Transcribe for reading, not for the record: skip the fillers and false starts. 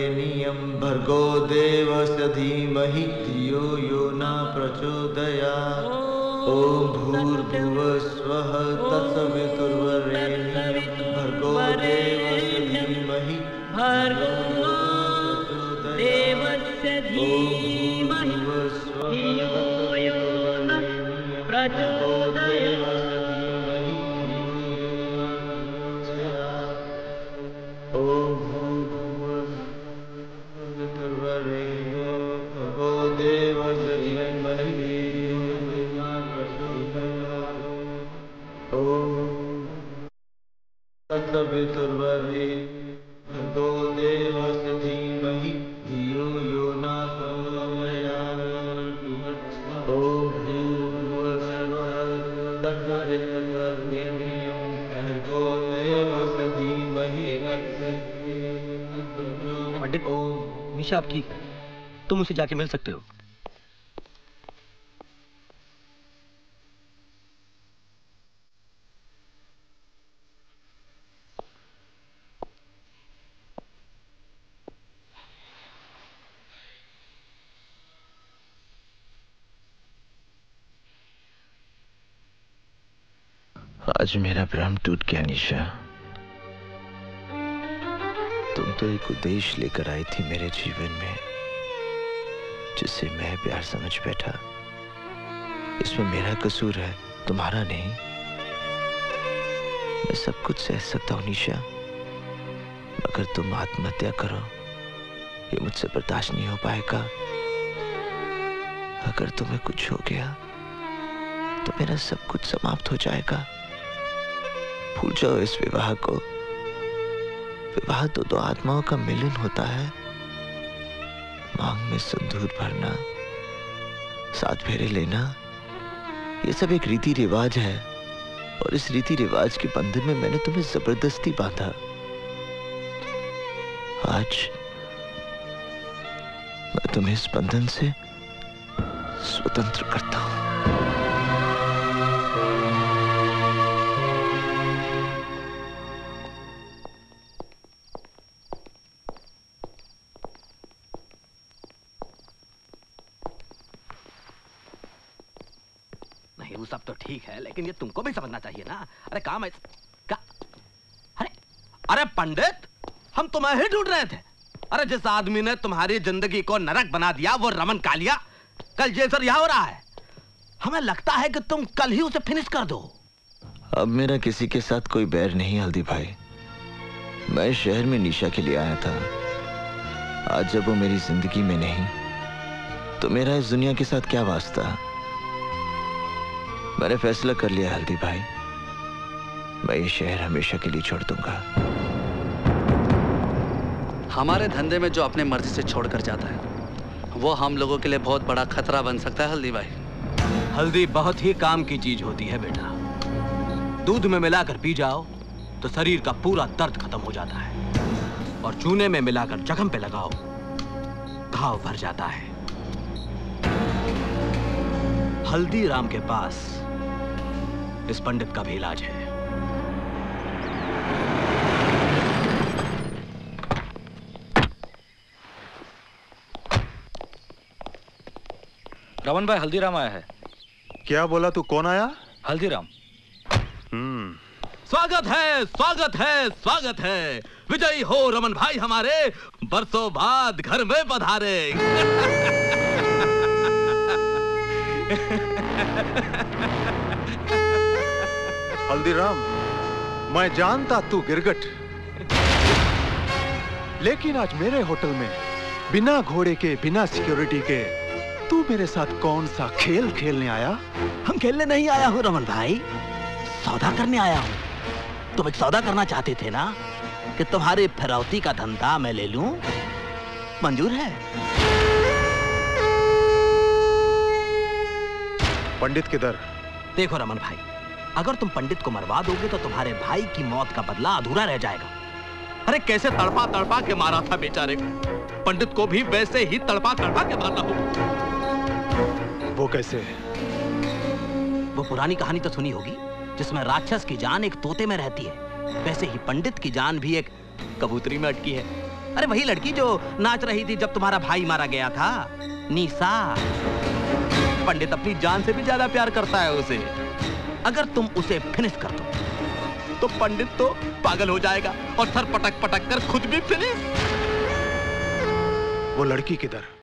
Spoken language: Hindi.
वरेण्यं भर्गो देवस्य धीमहि धियो यो न प्रचोदयात्। ओम भूर्भुवस्वः तत्सवितुर्वरेण्यं भर्गो देवस्य धीमहि भर्गो देवस्य धीमहि धियो यो न प्रचोदयात्। पंडित, निशा आप ठीक है, तुम उसे जाके मिल सकते हो। आज मेरा भ्रम टूट गया निशा। तुम तो एक उद्देश्य लेकर आई थी मेरे जीवन में, जिससे मैं प्यार समझ बैठा। इसमें मेरा कसूर है, तुम्हारा नहीं। मैं सब कुछ सह सकता हूं निशा, मगर तुम आत्महत्या करो ये मुझसे बर्दाश्त नहीं हो पाएगा। अगर तुम्हें कुछ हो गया तो मेरा सब कुछ समाप्त हो जाएगा। भूल जाओ इस विवाह को। विवाह तो दो आत्माओं का मिलन होता है। मांग में सिंदूर भरना, 7 फेरे लेना, ये सब एक रीति रिवाज है, और इस रीति रिवाज के बंधन में मैंने तुम्हें जबरदस्ती बांधा। आज मैं तुम्हें इस बंधन से स्वतंत्र करता हूं। सब तो ठीक है, लेकिन ये तुमको भी समझना चाहिए ना। अरे काम है अरे अरे पंडित, हम तुम्हें ही ढूंढ रहे थे। अरे जिस आदमी ने तुम्हारी जिंदगी को नरक बना दिया वो रमन कालिया कल जेल से रिहा हो रहा है। हमें लगता है कि तुम कल ही उसे फिनिश कर दो। अब मेरा किसी के साथ कोई बैर नहीं हल्दी भाई। मैं शहर में निशा के लिए आया था। आज जब वो मेरी जिंदगी में नहीं तो मेरा इस दुनिया के साथ क्या वास्ता। मैंने फैसला कर लिया हल्दी भाई, मैं ये शहर हमेशा के लिए छोड़ दूंगा। हमारे धंधे में जो अपने मर्जी से छोड़कर जाता है वो हम लोगों के लिए बहुत बड़ा खतरा बन सकता है हल्दी भाई। हल्दी बहुत ही काम की चीज होती है बेटा। दूध में मिलाकर पी जाओ तो शरीर का पूरा दर्द खत्म हो जाता है, और चूने में मिलाकर जख्म पे लगाओ घाव भर जाता है। हल्दीराम के पास इस पंडित का भी इलाज है। रमन भाई, हल्दीराम आया है। क्या बोला तू? कौन आया? हल्दीराम। स्वागत है, स्वागत है, स्वागत है। विजयी हो रमन भाई हमारे, बरसों बाद घर में पधारे। हल्दीराम, मैं जानता तू गिरगट, लेकिन आज मेरे होटल में बिना घोड़े के, बिना सिक्योरिटी के तू मेरे साथ कौन सा खेल खेलने आया? हम खेलने नहीं आया हूँ रमन भाई, सौदा करने आया हूँ। तुम एक सौदा करना चाहते थे ना कि तुम्हारी फिरौती का धंधा मैं ले लूं, मंजूर है? पंडित किधर? देखो रमन भाई, अगर तुम पंडित को मरवा दोगे तो तुम्हारे भाई की मौत का बदला अधूरा रह जाएगा। अरे कैसे तड़पा तड़पा के मारा था बेचारे को, पंडित को भी वैसे ही तड़पा तड़पा के मारना हो। वो कैसे? वो पुरानी कहानी तो सुनी होगी जिसमें राक्षस की जान एक तोते में रहती है, वैसे ही पंडित की जान भी एक कबूतरी में अटकी है। अरे वही लड़की जो नाच रही थी जब तुम्हारा भाई मारा गया था, निशा। पंडित अपनी जान से भी ज्यादा प्यार करता है उसे। अगर तुम उसे फिनिश कर दो तो पंडित तो पागल हो जाएगा और सर पटक पटक कर खुद भी फिनिश। वो लड़की किधर?